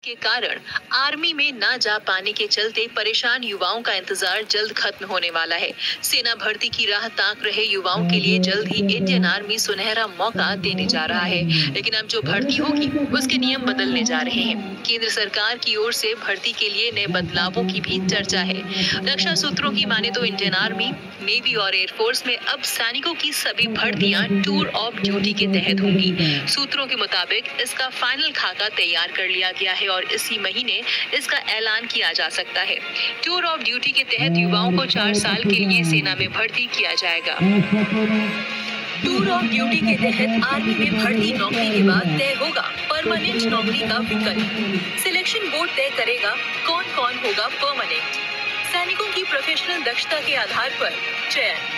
के कारण आर्मी में ना जा पाने के चलते परेशान युवाओं का इंतजार जल्द खत्म होने वाला है। सेना भर्ती की राह ताक रहे युवाओं के लिए जल्द ही इंडियन आर्मी सुनहरा मौका देने जा रहा है, लेकिन अब जो भर्ती होगी उसके नियम बदलने जा रहे हैं। केंद्र सरकार की ओर से भर्ती के लिए नए बदलावों की भी चर्चा है। रक्षा सूत्रों की माने तो इंडियन आर्मी, नेवी और एयरफोर्स में अब सैनिकों की सभी भर्तियां टूर ऑफ ड्यूटी के तहत होंगी। सूत्रों के मुताबिक इसका फाइनल खाका तैयार कर लिया गया है और इसी महीने इसका ऐलान किया जा सकता है। टूर ऑफ ड्यूटी के तहत युवाओं को 4 साल के लिए सेना में भर्ती किया जाएगा। टूर ऑफ ड्यूटी के तहत आर्मी में भर्ती नौकरी के बाद तय होगा परमानेंट नौकरी का विकल्प। सिलेक्शन बोर्ड तय करेगा कौन कौन होगा परमानेंट। सैनिकों की प्रोफेशनल दक्षता के आधार पर चयन।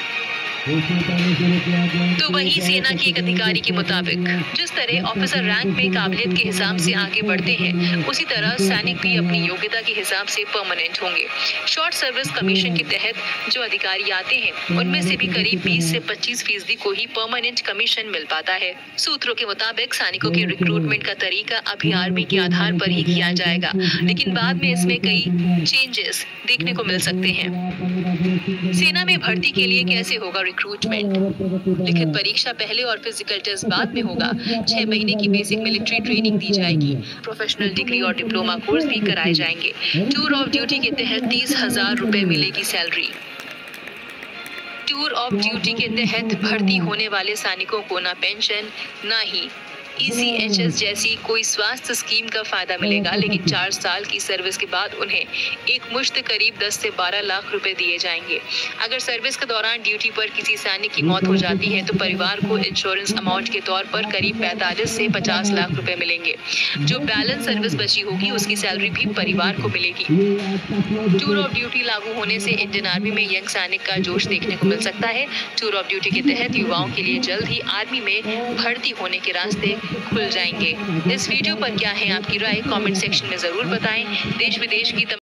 तो वही सेना के एक अधिकारी के मुताबिक जिस तरह ऑफिसर रैंक में काबिलियत के हिसाब से आगे बढ़ते हैं, उसी तरह सैनिक भी अपनी योग्यता के हिसाब से परमानेंट होंगे। शॉर्ट सर्विस कमीशन के तहत जो अधिकारी आते हैं, उनमें से भी करीब 20 से 25% को ही परमानेंट कमीशन मिल पाता है। सूत्रों के मुताबिक सैनिकों के रिक्रूटमेंट का तरीका अभी आर्मी के आधार पर ही किया जाएगा, लेकिन बाद में इसमें कई चेंजेस देखने को मिल सकते हैं। सेना में भर्ती के लिए कैसे होगा रिक्रूटमेंट? लिखित परीक्षा पहले और फिजिकल टेस्ट बाद में होगा। 6 महीने की बेसिक मिलिट्री ट्रेनिंग दी जाएगी। प्रोफेशनल डिग्री और डिप्लोमा कोर्स भी कराए जाएंगे। टूर ऑफ ड्यूटी के तहत 30,000 रुपए मिलेगी सैलरी। टूर ऑफ ड्यूटी के तहत भर्ती होने वाले सैनिकों को ना पेंशन, ना ही ECHS जैसी कोई स्वास्थ्य स्कीम का फायदा मिलेगा, लेकिन 4 साल की सर्विस के बाद उन्हें एक मुश्त करीब 10 से 12 लाख रुपए दिए जाएंगे। अगर सर्विस के दौरान ड्यूटी पर किसी सैनिक की मौत हो जाती है तो परिवार को इंश्योरेंस अमाउंट के तौर पर करीब 45 से 50 लाख रुपए मिलेंगे। जो बैलेंस सर्विस बची होगी उसकी सैलरी भी परिवार को मिलेगी। टूर ऑफ ड्यूटी लागू होने से इंडियन आर्मी में यंग सैनिक का जोश देखने को मिल सकता है। टूर ऑफ ड्यूटी के तहत युवाओं के लिए जल्द ही आर्मी में भर्ती होने के रास्ते खुल जाएंगे। इस वीडियो पर क्या है आपकी राय? कमेंट सेक्शन में जरूर बताएं। देश विदेश की